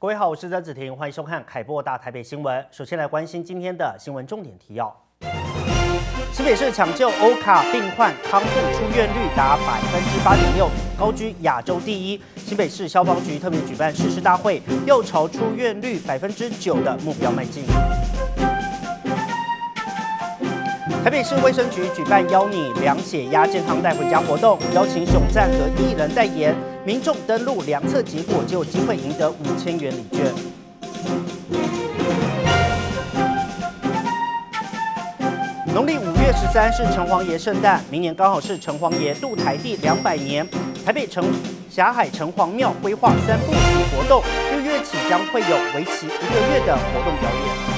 各位好，我是曾子婷，欢迎收看凯播大台北新闻。首先来关心今天的新闻重点提要：新北市抢救欧卡病患康复出院率达8.6%，高居亚洲第一。新北市消防局特别举办誓师大会，又朝出院率9%的目标迈进。台北市卫生局举办邀你量血压健康带回家活动，邀请熊赞和艺人代言，民众登录量测结果就有机会赢得5000元礼券。农历5月13是城隍爷圣诞，明年刚好是城隍爷渡台第200年。台北霞海城隍庙规划3部曲活动，6月起将会有为期1个月的活动表演。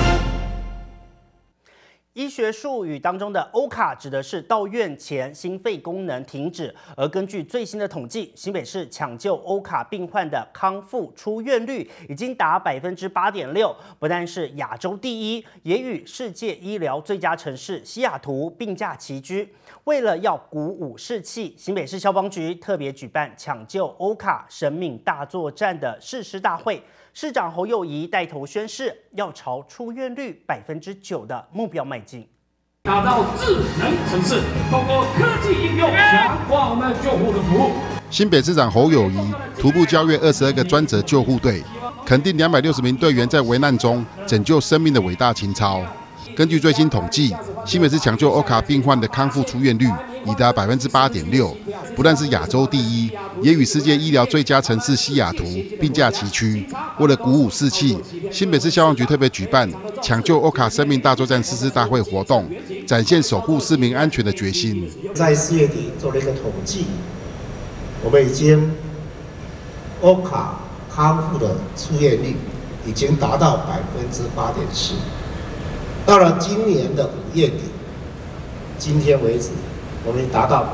医学术语当中的欧卡指的是到院前心肺功能停止，而根据最新的统计，新北市抢救欧卡病患的康复出院率已经达8.6%，不但是亚洲第一，也与世界医疗最佳城市西雅图并驾齐驱。为了要鼓舞士气，新北市消防局特别举办抢救欧卡生命大作战的誓师大会。市长侯友宜带头宣誓，要朝出院率9%的目标迈进， 打造智能城市，通过科技应用强化我们救护的服务。 新北市长侯友宜徒步交越22个专责救护队，肯定260名队员在危难中拯救生命的伟大情操。根据最新统计，新北市抢救欧卡病患的康复出院率已达8.6%，不但是亚洲第一，也与世界医疗最佳城市西雅图并驾齐驱。为了鼓舞士气，新北市消防局特别举办抢救欧卡生命大作战誓师大会活动，展现守护市民安全的决心。 在4月底做了一个统计，我们已经欧卡康复的出院率已经达到8.4%。到了今年的5月底，今天为止，我们达到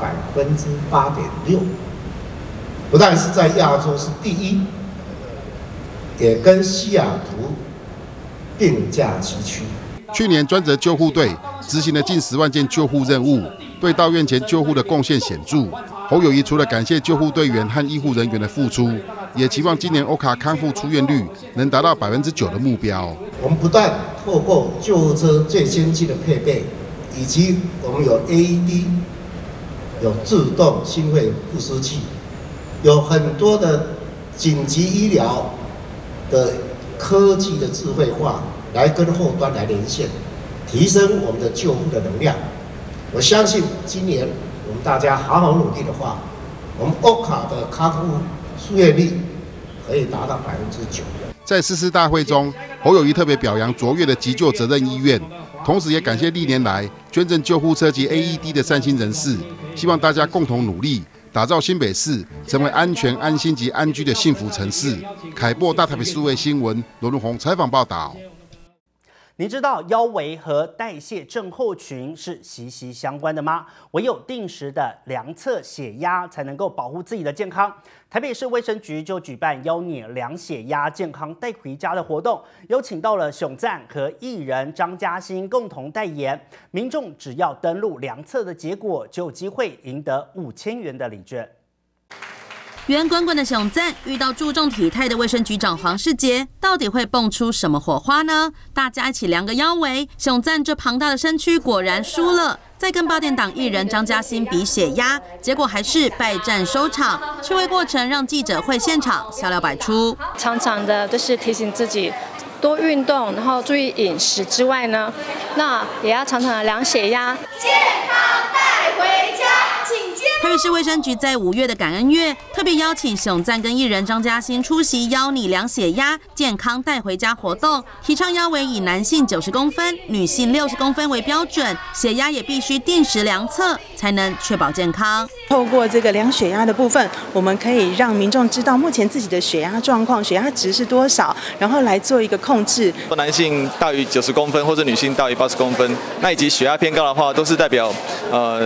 8.6%，不但是在亚洲是第一，也跟西雅图并驾齐驱。 去年专责救护队执行了近10万件救护任务，对到院前救护的贡献显著。侯友宜除了感谢救护队员和医护人员的付出，也期望今年欧卡康复出院率能达到9%的目标。 我们不断透过救护车最先进的配备，以及我们有 AED， 有自动心肺复苏器，有很多的紧急医疗的科技的智慧化，来跟后端来连线，提升我们的救护的能量。我相信今年我们大家好好努力的话，我们欧卡的康复出院率可以达到9%。 在誓师大会中，侯友宜特别表扬卓越的急救责任医院，同时也感谢历年来捐赠救护车及 AED 的善心人士，希望大家共同努力，打造新北市成为安全、安心及安居的幸福城市。凯播大台北数位新闻罗荣宏采访报道。 您知道腰围和代谢症候群是息息相关的吗？唯有定时的量测血压，才能够保护自己的健康。台北市卫生局就举办邀你量血压健康带回家的活动，有请到了熊赞和艺人张嘉欣共同代言，民众只要登录量测的结果，就有机会赢得5000元的礼券。 圆滚滚的熊赞遇到注重体态的卫生局长黄世杰，到底会蹦出什么火花呢？大家一起量个腰围，熊赞这庞大的身躯果然输了。再跟8点档艺人张嘉欣比血压，结果还是败战收场。趣味过程让记者会现场笑料百出。 常常的就是提醒自己多运动，然后注意饮食之外呢，那也要常常的量血压， 健康带回家。 台北市卫生局在5月的感恩月，特别邀请熊赞跟艺人张嘉欣出席邀你量血压健康带回家活动，提倡腰围以男性90公分、女性60公分为标准，血压也必须定时量测，才能确保健康。 透过这个量血压的部分，我们可以让民众知道目前自己的血压状况、血压值是多少，然后来做一个控制。 男性大于90公分或者女性大于80公分，那以及血压偏高的话，都是代表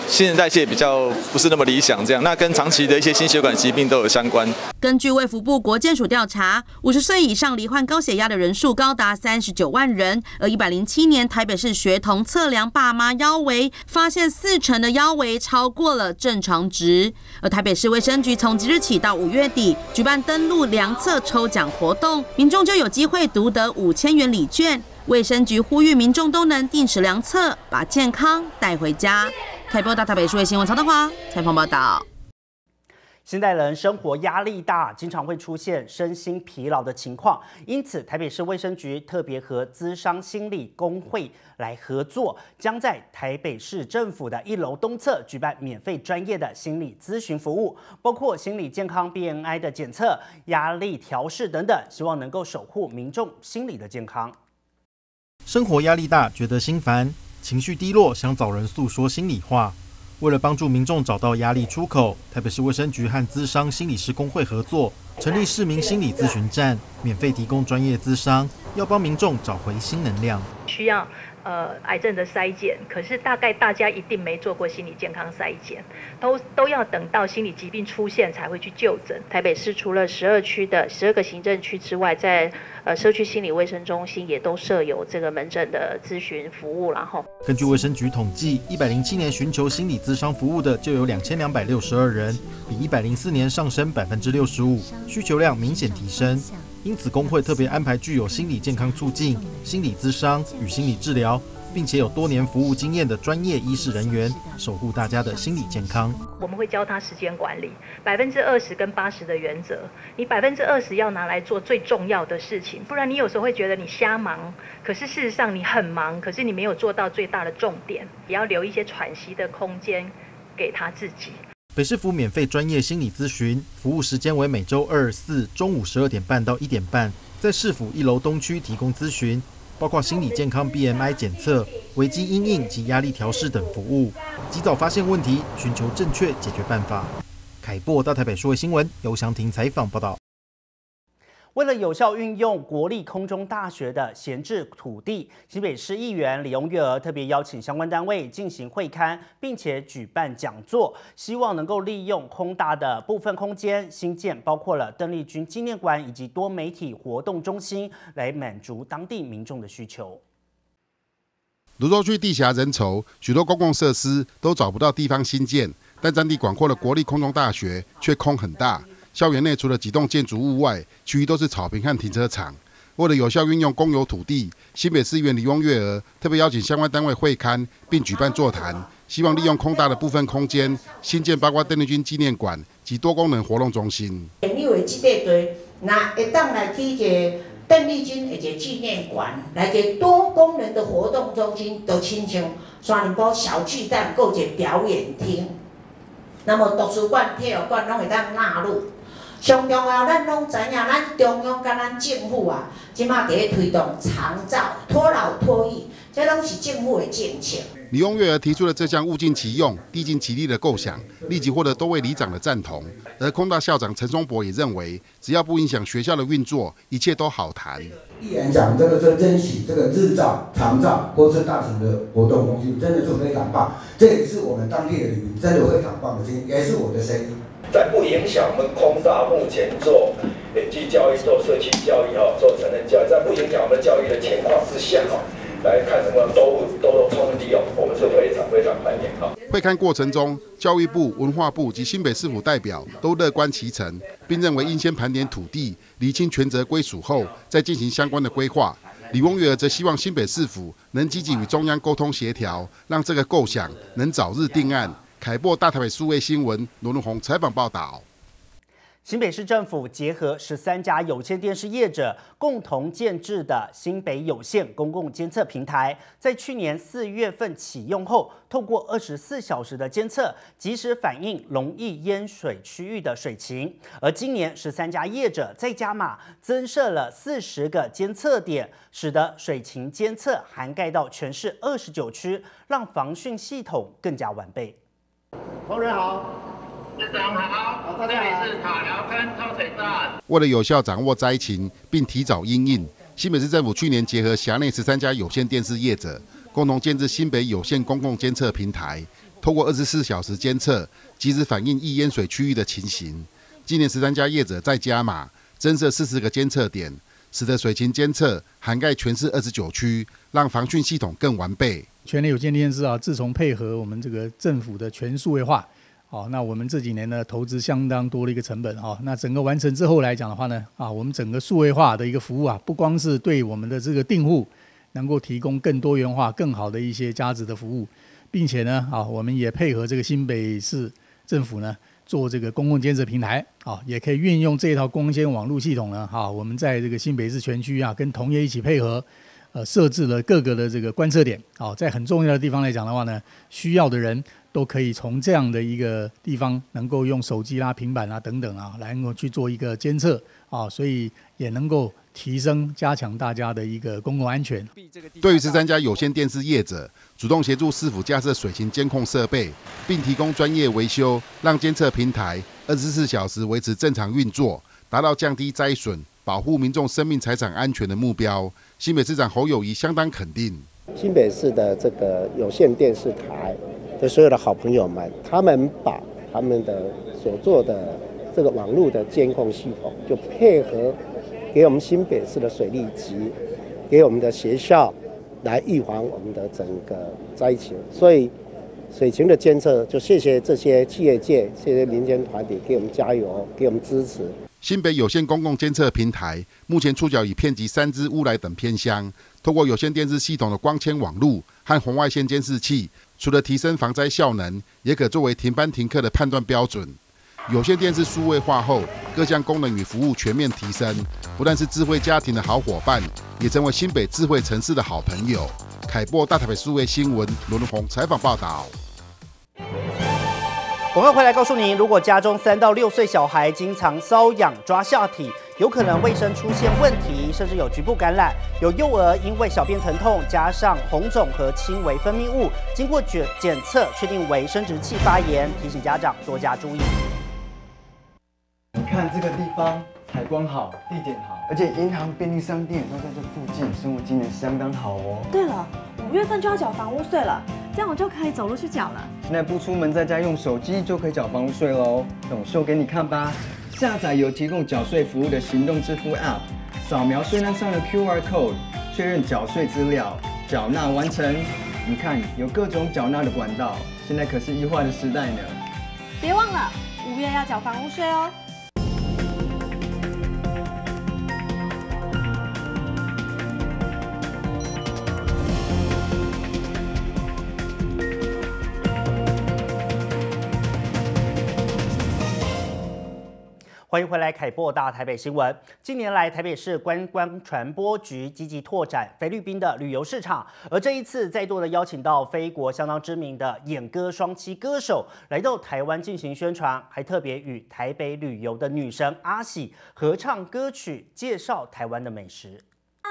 新陈代谢比较不是那么理想，这样那跟长期的一些心血管疾病都有相关。 根据卫福部国健署调查，50岁以上罹患高血压的人数高达39万人，而107年台北市学童测量爸妈腰围，发现40%的腰围超过了正常值。而台北市卫生局从即日起到5月底举办登录量测抽奖活动，民众就有机会独得5000元礼券。卫生局呼吁民众都能定时量测，把健康带回家。台北大台北数位新闻曹德华采访报道。 现代人生活压力大，经常会出现身心疲劳的情况，因此台北市卫生局特别和咨商心理工会来合作，将在台北市政府的1楼东侧举办免费专业的心理咨询服务，包括心理健康 BMI 的检测、压力调试等等，希望能够守护民众心理的健康。 生活压力大，觉得心烦，情绪低落，想找人诉说心里话。为了帮助民众找到压力出口，台北市卫生局和咨商心理师工会合作，成立市民心理咨询站，免费提供专业咨商，要帮民众找回新能量。 需要癌症的筛检，可是大概大家一定没做过心理健康筛检，都要等到心理疾病出现才会去就诊。台北市除了12个行政区之外，在社区心理卫生中心也都设有这个门诊的咨询服务。然后， 根据卫生局统计，107年寻求心理咨商服务的就有2262人，比104年上升65%，需求量明显提升。因此，工会特别安排具有心理健康促进、心理咨商与心理治疗，并且有多年服务经验的专业医事人员，守护大家的心理健康。 我们会教他时间管理，20%跟80%的原则。你20%要拿来做最重要的事情，不然你有时候会觉得你瞎忙，可是事实上你很忙，可是你没有做到最大的重点，也要留一些喘息的空间给他自己。 北市府免费专业心理咨询服务时间为每周2、4中午12点半到1点半，在市府1楼东区提供咨询，包括心理健康 BMI 检测、危机因应及压力调试等服务，及早发现问题，寻求正确解决办法。凯擘大台北数位新闻由祥廷采访报道。 为了有效运用国立空中大学的闲置土地，新北市议员李翁月娥特别邀请相关单位进行会勘，并且举办讲座，希望能够利用空大的部分空间新建，包括了邓丽君纪念馆以及多媒体活动中心，来满足当地民众的需求。 蘆洲区地狭人稠，许多公共设施都找不到地方新建，但占地广阔的国立空中大学却空很大。校园内除了几栋建筑物外，其余都是草坪和停车场。为了有效运用公有土地，新北市议员李翁月娥特别邀请相关单位会勘，并举办座谈，希望利用空大的部分空间，新建包括邓丽君纪念馆及多功能活动中心。 你有这块地，那会当来去一个邓丽君的一个纪念馆，来一个多功能的活动中心，都亲像山林埔小巨蛋，还有一个表演厅。那么图书馆、体育馆拢会当纳入。上重要，咱拢知影，咱中央甲咱政府啊，即马伫咧推动长照、托老托育，这拢是政府的政策。 李翁月娥提出了这项物尽其用、地尽其力的构想，立即获得多位里长的赞同。而空大校长陈松柏也认为，只要不影响学校的运作，一切都好谈。 议员讲这个珍惜这个日照、长照或是大型的活动中心，真的是非常棒。这也是我们当地的居民真的非常棒的声音，也是我的声音。 在不影响我们空大目前做基教育、做社区教育、做成人教育，在不影响我们教育的情况之下，来看什么都充分利用，我们是非常非常欢迎。 会勘过程中，教育部、文化部及新北市府代表都乐观其成，并认为应先盘点土地，厘清权责归属后，再进行相关的规划。李翁月娥则希望新北市府能积极与中央沟通协调，让这个构想能早日定案。凯擘大台北数位新闻罗荣宏采访报道。 新北市政府结合13家有线电视业者共同建制的新北有线公共监测平台，在去年4月份启用后，透过24小时的监测，及时反映容易淹水区域的水情。而今年13家业者再加码，增设了40个监测点，使得水情监测涵盖到全市29区，让防汛系统更加完备。 同仁好，市长好，这里是塔寮坑抽水站。 为了有效掌握灾情，并提早因应，新北市政府去年结合辖内13家有线电视业者，共同建制新北有线公共监测平台， 透过24小时监测，及时反映易淹水区域的情形。今年13家业者再加码，增设40个监测点，使得水情监测涵盖全市29区，让防汛系统更完备。 全联有线电视自从配合我们这个政府的全数位化，那我们这几年呢投资相当多的一个成本，那整个完成之后来讲的话呢，我们整个数位化的一个服务不光是对我们的这个订户能够提供更多元化、更好的一些价值的服务，并且呢，我们也配合这个新北市政府呢做这个公共监测平台，也可以运用这一套光纤网络系统呢，我们在这个新北市全区跟同业一起配合。设置了各个的这个观测点，在很重要的地方来讲的话呢，需要的人都可以从这样的一个地方，能够用手机平板等等来能够去做一个监测所以也能够提升加强大家的一个公共安全。 对于13家有线电视业者，主动协助市府架设水情监控设备，并提供专业维修，让监测平台24小时维持正常运作，达到降低灾损、保护民众生命财产安全的目标。新北市长侯友宜相当肯定， 新北市的这个有线电视台的所有的好朋友们，他们把他们的所做的这个网络的监控系统，就配合给我们新北市的水利局，给我们的学校，来预防我们的整个灾情。所以水情的监测，就谢谢这些企业界、谢谢民间团体给我们加油，给我们支持。 新北有线公共监测平台目前触角已遍及3支乌来等偏乡，透过有线电视系统的光纤网路和红外线监视器，除了提升防灾效能，也可作为停班停课的判断标准。有线电视数位化后，各项功能与服务全面提升，不但是智慧家庭的好伙伴，也成为新北智慧城市的好朋友。凯播大台北数位新闻罗文宏采访报道。 我们回来告诉您，如果家中3到6岁小孩经常瘙痒、抓下体，有可能卫生出现问题，甚至有局部感染。有幼儿因为小便疼痛加上红肿和轻微分泌物，经过检测确定为生殖器发炎，提醒家长多加注意。 你看这个地方采光好，地点好，而且银行、便利商店都在这附近，生活机能相当好哦。 对了，5月份就要缴房屋税了，这样我就可以走路去缴了。 现在不出门，在家用手机就可以缴房屋税喽。让我秀给你看吧。下载有提供缴税服务的行动支付 App， 扫描税单上的 QR code， 确认缴税资料，缴纳完成。你看，有各种缴纳的管道，现在可是异化的时代呢。 别忘了5月要缴房屋税哦。 欢迎回来，凯播大台北新闻。近年来，台北市观光传播局积极拓展菲律宾的旅游市场，而这一次再度的邀请到菲国相当知名的演歌双栖歌手来到台湾进行宣传，还特别与台北旅游的女神阿喜合唱歌曲，介绍台湾的美食。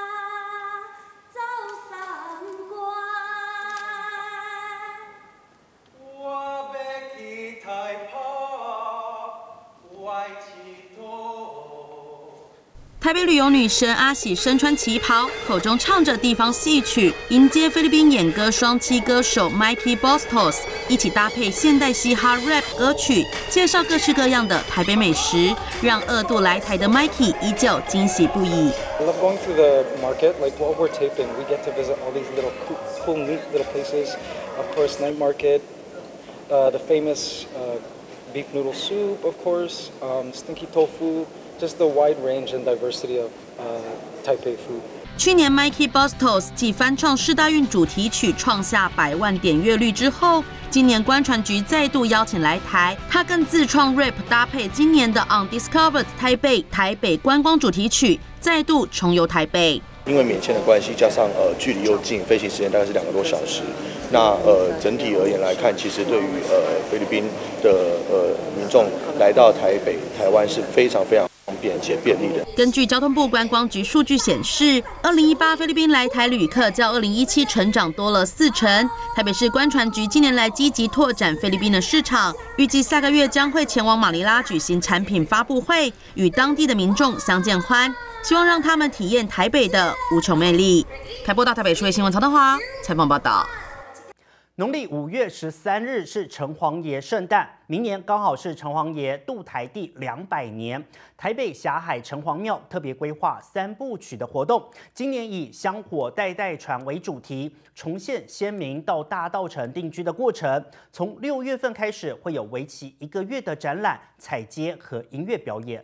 台北旅游女神阿喜身穿旗袍，口中唱着地方戏曲，迎接菲律宾演歌双栖歌手 Mikey Bustos， 一起搭配现代嘻哈 rap 歌曲，介绍各式各样的台北美食，让2度来台的 Mikey 依旧惊喜不已。 I love going through the market, like while we're taping, we get to visit all these little cool, neat little places. Of course, night market, the famous beef noodle soup, of course, stinky tofu.Just the wide range and diversity of Taipei food. 去年 Mikey Bustos 继翻唱世大运主题曲创下100万点阅率之后，今年观传局再度邀请来台，他更自创 rap 搭配今年的 Undiscovered 台北观光主题曲，再度重游台北。 因为免签的关系，加上距离又近，飞行时间大概是2个多小时。那整体而言来看，其实对于菲律宾的民众来到台湾是非常非常方便且便利的。 根据交通部观光局数据显示，2018菲律宾来台旅客较2017成长多了4成。台北市观传局近年来积极拓展菲律宾的市场，预计下个月将会前往马尼拉举行产品发布会，与当地的民众相见欢，希望让他们体验台北的无穷魅力。台播大台北数位新闻曹德华采访报道。 农历5月13日是城隍爷圣诞，明年刚好是城隍爷渡台第200年。台北霞海城隍庙特别规划3部曲的活动，今年以香火代代传为主题，重现先民到大稻埕定居的过程。从6月份开始，会有为期1个月的展览、踩街和音乐表演。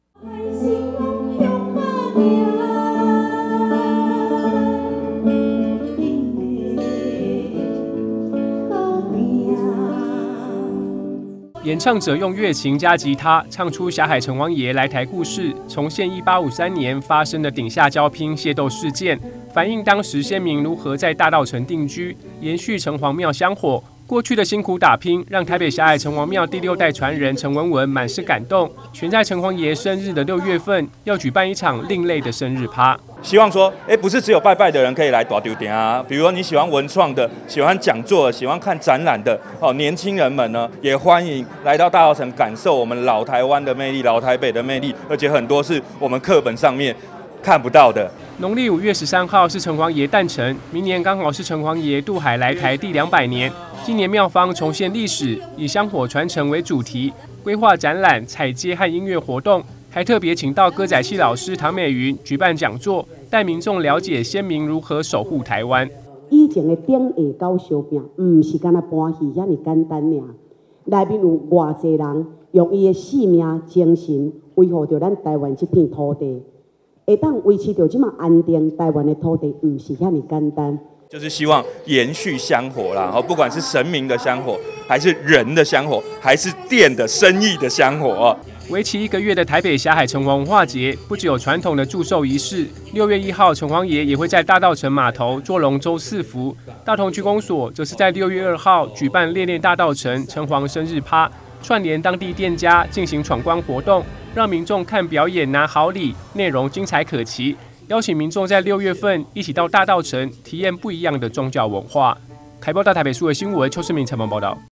演唱者用乐琴加吉他唱出霞海城隍爷来台故事，重现1853年发生的顶下交拼械斗事件，反映当时先民如何在大稻埕定居，延续城隍庙香火。过去的辛苦打拼，让台北霞海城隍庙第6代传人陈文文满是感动。选在城隍爷生日的6月份，要举办一场另类的生日趴。 希望说，不是只有拜拜的人可以来大丢点啊。比如说你喜欢文创的，喜欢讲座的，喜欢看展览的，年轻人们呢，也欢迎来到大稻埕感受我们老台湾的魅力、老台北的魅力，而且很多是我们课本上面看不到的。 农历5月13号是城隍爷诞辰，明年刚好是城隍爷渡海来台第200年。今年庙方重现历史，以香火传承为主题，规划展览、踩街和音乐活动，还特别请到歌仔戏老师唐美云举办讲座，带民众了解先民如何守护台湾。 以前的顶下搞烧饼，唔是干那搬戏遐尼简单尔，内面有偌济人用伊的性命、精神维护着咱台湾这片土地，会当维持着这么安定台湾的土地，唔是遐尼简单。 就是希望延续香火啦，不管是神明的香火，还是人的香火，还是店的生意的香火。 为期1个月的台北霞海城隍文化节，不只有传统的祝寿仪式，6月1号城隍爷也会在大稻埕码头捉龙舟4福，大同区公所则是在6月2号举办练练大稻埕城隍生日趴，串联当地店家进行闯关活动，让民众看表演拿好礼，内容精彩可期。邀请民众在6月份一起到大稻埕体验不一样的宗教文化。台报大台北数位新闻邱世明采访报道。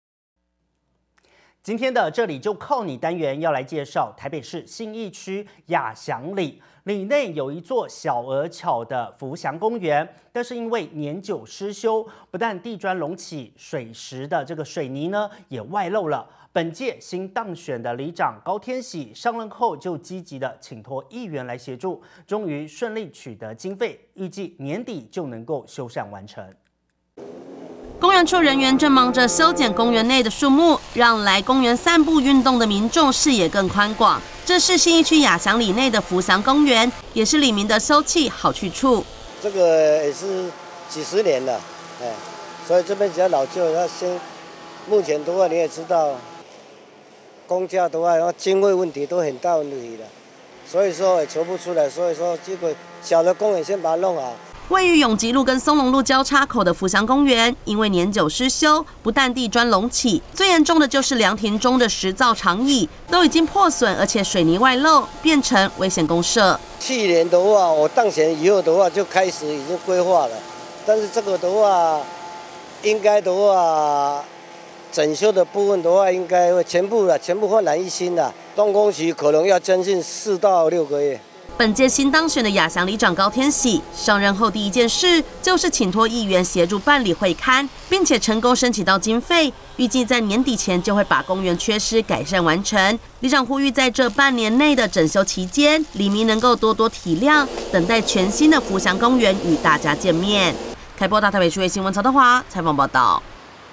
今天的这里就靠你单元要来介绍台北市信义区雅祥里，里内有一座小而巧的福祥公园，但是因为年久失修，不但地砖隆起，水石的这个水泥呢也外露了。本届新当选的里长高天喜上任后就积极的请托议员来协助，终于顺利取得经费，预计年底就能够修缮完成。 公园处人员正忙着修剪公园内的树木，让来公园散步运动的民众视野更宽广。这是信义区雅祥里内的福祥公园，也是里民的休憩好去处。 这个也是几十年了，所以这边比较老旧。那目前的话你也知道，公家的话，然后经费问题都很大问题了，所以说也筹不出来。所以说这个小的公园先把它弄好。 位于永吉路跟松隆路交叉口的福祥公园，因为年久失修，不但地砖隆起，最严重的就是凉亭中的石造长椅都已经破损，而且水泥外露，变成危险公设。 去年的话，我当选以后的话就开始已经规划了，但是这个的话，应该的话，整修的部分的话，应该会全部焕然一新的。动工期可能要将近4到6个月。 本届新当选的雅祥里长高天喜上任后第一件事就是请托议员协助办理会勘，并且成功申请到经费，预计在年底前就会把公园缺失改善完成。里长呼吁在这半年内的整修期间，里民能够多多体谅，等待全新的福祥公园与大家见面。开播大台北数位新闻曹德华采访报道。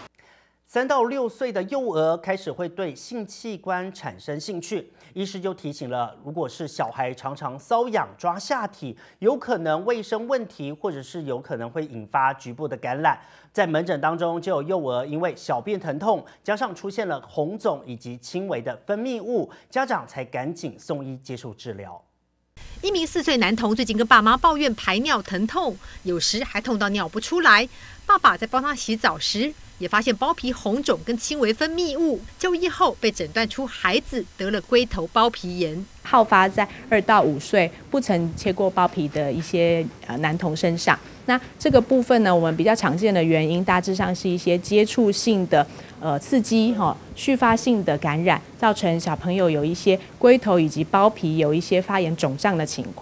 3到6岁的幼儿开始会对性器官产生兴趣，医师就提醒了，如果是小孩常常瘙痒抓下体，有可能卫生问题，或者是有可能会引发局部的感染。在门诊当中，就有幼儿因为小便疼痛，加上出现了红肿以及轻微的分泌物，家长才赶紧送医接受治疗。 一名4岁男童最近跟爸妈抱怨排尿疼痛，有时还痛到尿不出来。爸爸在帮他洗澡时，也发现包皮红肿跟轻微分泌物。就医后被诊断出孩子得了龟头包皮炎。 好发在2到5岁不曾切过包皮的一些男童身上。那这个部分呢，我们比较常见的原因大致上是一些接触性的刺激续发性的感染，造成小朋友有一些龟头以及包皮有一些发炎肿胀的情况。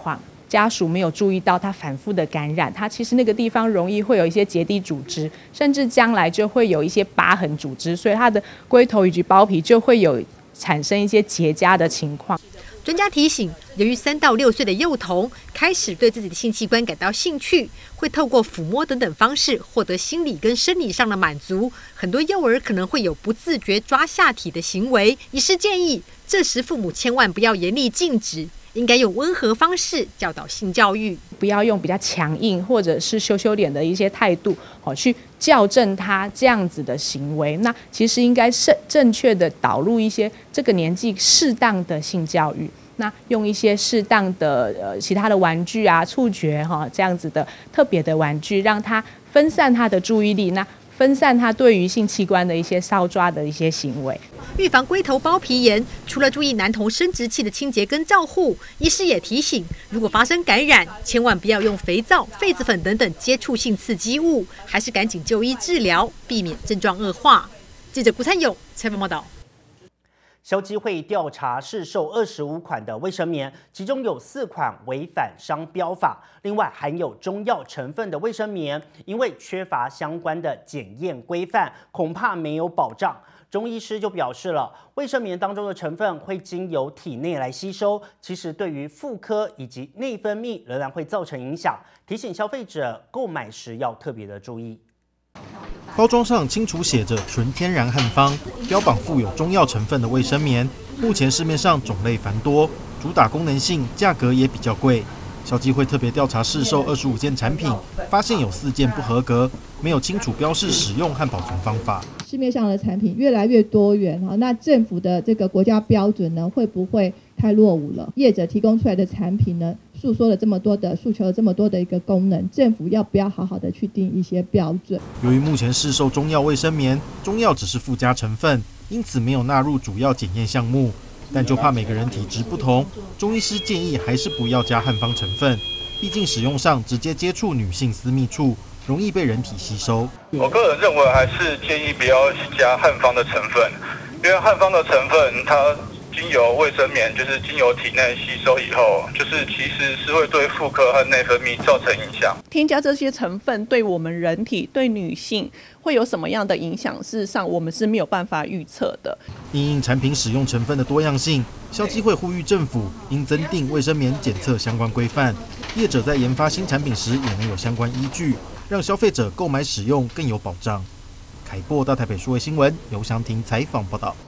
家属没有注意到它反复的感染，它其实那个地方容易会有一些结缔组织，甚至将来就会有一些疤痕组织，所以它的龟头以及包皮就会有产生一些结痂的情况。 专家提醒，由于3到6岁的幼童开始对自己的性器官感到兴趣，会透过抚摸等等方式获得心理跟生理上的满足，很多幼儿可能会有不自觉抓下体的行为。医师建议，这时父母千万不要严厉禁止，应该用温和方式教导性教育， 不要用比较强硬或者是羞羞脸的一些态度，去校正他这样子的行为。那其实应该是正确的导入一些这个年纪适当的性教育。那用一些适当的其他的玩具啊、触觉这样子的特别的玩具，让他分散他的注意力，那分散他对于性器官的一些搔抓的一些行为。 预防龟头包皮炎，除了注意男童生殖器的清洁跟照护，医师也提醒，如果发生感染，千万不要用肥皂、痱子粉等等接触性刺激物，还是赶紧就医治疗，避免症状恶化。记者顾灿勇采访报道。 消基会调查市售25款的卫生棉，其中有4款违反商标法，另外含有中药成分的卫生棉，因为缺乏相关的检验规范，恐怕没有保障。钟医师就表示了，卫生棉当中的成分会经由体内来吸收，其实对于妇科以及内分泌仍然会造成影响，提醒消费者购买时要特别的注意。 包装上清楚写着纯天然汉方，标榜富有中药成分的卫生棉，目前市面上种类繁多，主打功能性，价格也比较贵。消基会特别调查市售25件产品，发现有4件不合格，没有清楚标示使用和保存方法。 市面上的产品越来越多元，那政府的这个国家标准呢，会不会太落伍了？业者提供出来的产品呢，诉求了这么多的一个功能，政府要不要好好的去定一些标准？ 由于目前市售中药卫生棉，中药只是附加成分，因此没有纳入主要检验项目。但就怕每个人体质不同，中医师建议还是不要加汉方成分，毕竟使用上直接接触女性私密处，容易被人体吸收。 我个人认为还是建议不要加汉方的成分，因为汉方的成分它经由卫生棉，就是经由体内吸收以后，就是其实是会对妇科和内分泌造成影响。 添加这些成分对我们人体、对女性会有什么样的影响？事实上，我们是没有办法预测的。 因应产品使用成分的多样性，消基会呼吁政府应增订卫生棉检测相关规范，业者在研发新产品时也能有相关依据，让消费者购买使用更有保障。凯擘到台北数位新闻由祥廷采访报道。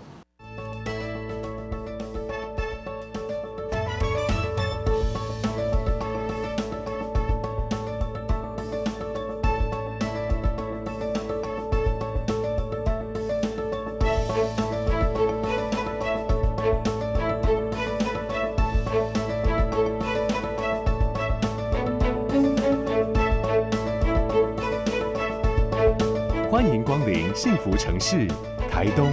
欢迎光临幸福城市台东。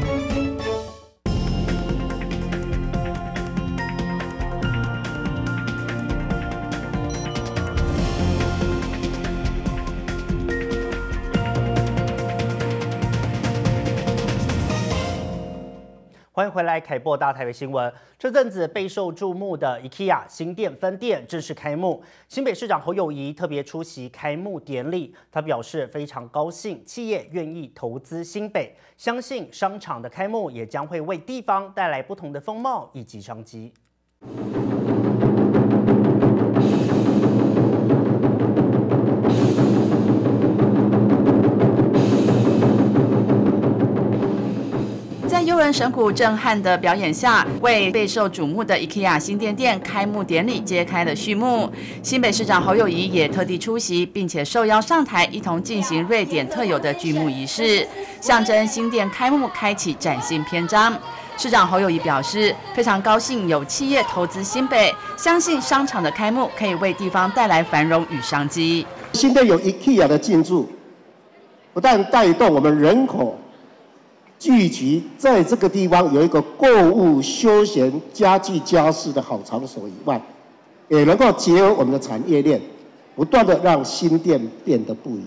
欢迎回来，凯擘大台北新闻。这阵子备受注目的 IKEA 新店分店正式开幕，新北市长侯友宜特别出席开幕典礼。他表示非常高兴，企业愿意投资新北，相信商场的开幕也将会为地方带来不同的风貌以及商机。 在悠人神鼓震撼的表演下，为备受瞩目的 IKEA 新店开幕典礼揭开了序幕。新北市长侯友宜也特地出席，并且受邀上台一同进行瑞典特有的剧幕仪式，象征新店开幕开启崭新篇章。市长侯友宜表示，非常高兴有企业投资新北，相信商场的开幕可以为地方带来繁荣与商机。 新店有 IKEA 的进驻，不但带动我们人口聚集在这个地方有一个购物、休闲、家具、家饰的好场所以外，也能够结合我们的产业链，不断的让新店变得不一样。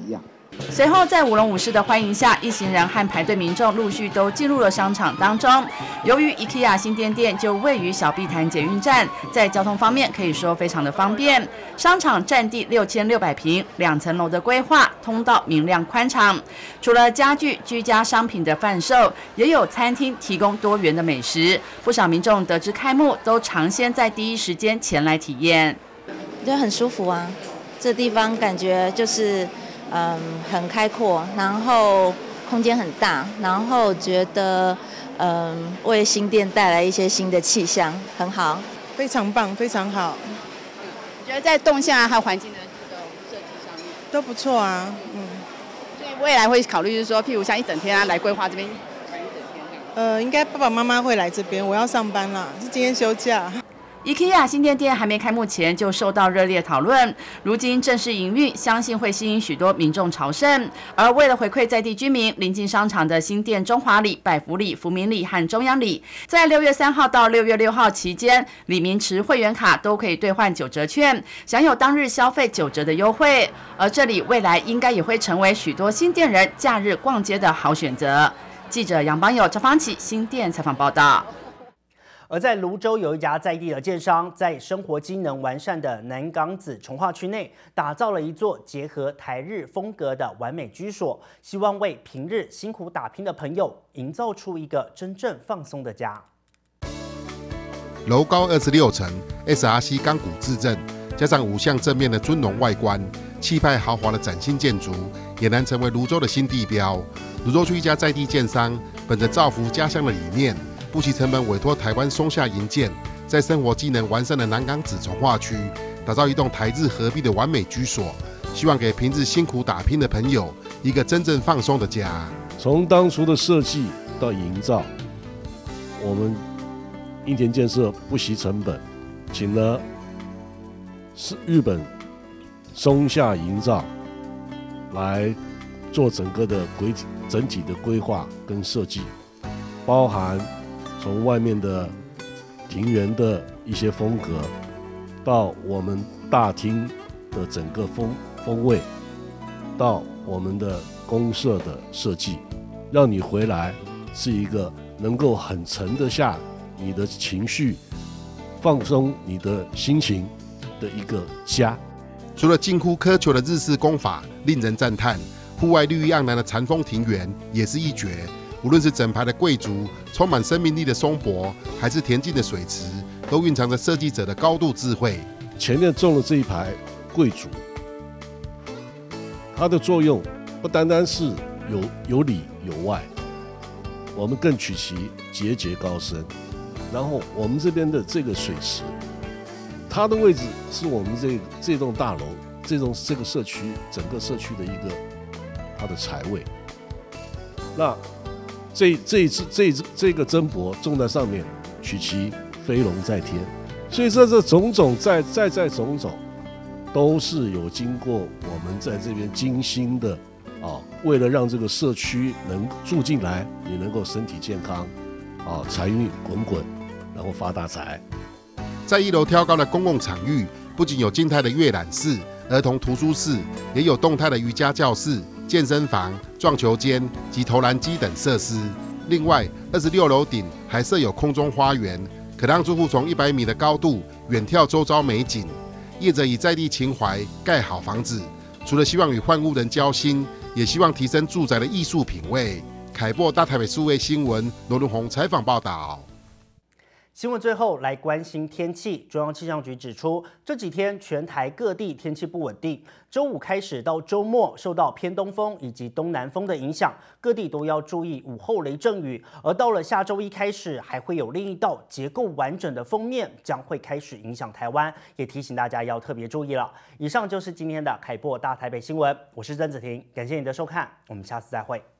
随后，在舞龙舞狮的欢迎下，一行人和排队民众陆续都进入了商场当中。由于 IKEA 新店就位于小碧潭捷运站，在交通方面可以说非常的方便。商场占地6600平，2层楼的规划，通道明亮宽敞。除了家具、居家商品的贩售，也有餐厅提供多元的美食。不少民众得知开幕，都尝鲜在第一时间前来体验。 觉得很舒服啊，这地方感觉就是。很开阔，然后空间很大，然后觉得为新店带来一些新的气象，很好， 非常棒，非常好。 觉得在动线还有环境的这种设计上面都不错啊， 所以未来会考虑就是说，譬如像一整天来规划这边玩一整天这样。 应该爸爸妈妈会来这边，我要上班啦，是今天休假。 IKEA 新店还没开幕前就受到热烈讨论，如今正式营运，相信会吸引许多民众朝圣。而为了回馈在地居民，临近商场的新店中华里、百福里、福民里和中央里，在6月3号到6月6号期间，里民持会员卡都可以兑换9折券，享有当日消费9折的优惠。而这里未来应该也会成为许多新店人假日逛街的好选择。记者杨邦友、赵方启新店采访报道。 而在泸州有一家在地的建商，在生活机能完善的南港子重划区内，打造了一座结合台日风格的完美居所，希望为平日辛苦打拼的朋友营造出一个真正放松的家。 楼高26层 ，SRC 钢骨制震，加上5项正面的尊荣外观，气派豪华的崭新建筑，俨然成为泸州的新地标。泸州区一家在地建商，本着造福家乡的理念，不惜成本委托台湾松下营建，在生活机能完善的南港子重划区，打造一栋台日合璧的完美居所，希望给平日辛苦打拼的朋友一个真正放松的家。 从当初的设计到营造，我们英田建设不惜成本，请了日本松下营造来做整个的整体的规划跟设计，包含从外面的庭园的一些风格，到我们大厅的整个风味，到我们的公社的设计，让你回来是一个能够很沉得下你的情绪，放松你的心情的一个家。 除了近乎苛求的日式工法令人赞叹，户外绿意盎然的禅风庭园也是一绝。无论是整排的桂竹、充满生命力的松柏，还是恬静的水池，都蕴藏着设计者的高度智慧。 前面种了这一排桂竹，它的作用不单单是有里有外，我们更取其节节高升。然后我们这边的这个水池，它的位置是我们这栋大楼、这个社区整个社区的一个它的财位。那这个真柏种在上面，取其飞龙在天，所以这种种在种种，都是有经过我们在这边精心的为了让这个社区能住进来，你能够身体健康财运滚滚，然后发大财。 在1楼挑高的公共场域，不仅有静态的阅览室、儿童图书室，也有动态的瑜伽教室、健身房、撞球间及投篮机等设施。另外，26楼顶还设有空中花园，可让住户从100米的高度远眺周遭美景。业者以在地情怀盖好房子，除了希望与换屋人交心，也希望提升住宅的艺术品味。凯擘大台北数位新闻罗伦宏采访报道。 新闻最后来关心天气。中央气象局指出，这几天全台各地天气不稳定，周五开始到周末受到偏东风以及东南风的影响，各地都要注意午后雷阵雨。而到了下周一开始，还会有另一道结构完整的锋面将会开始影响台湾，也提醒大家要特别注意了。以上就是今天的凯擘大台北新闻，我是曾子婷，感谢你的收看，我们下次再会。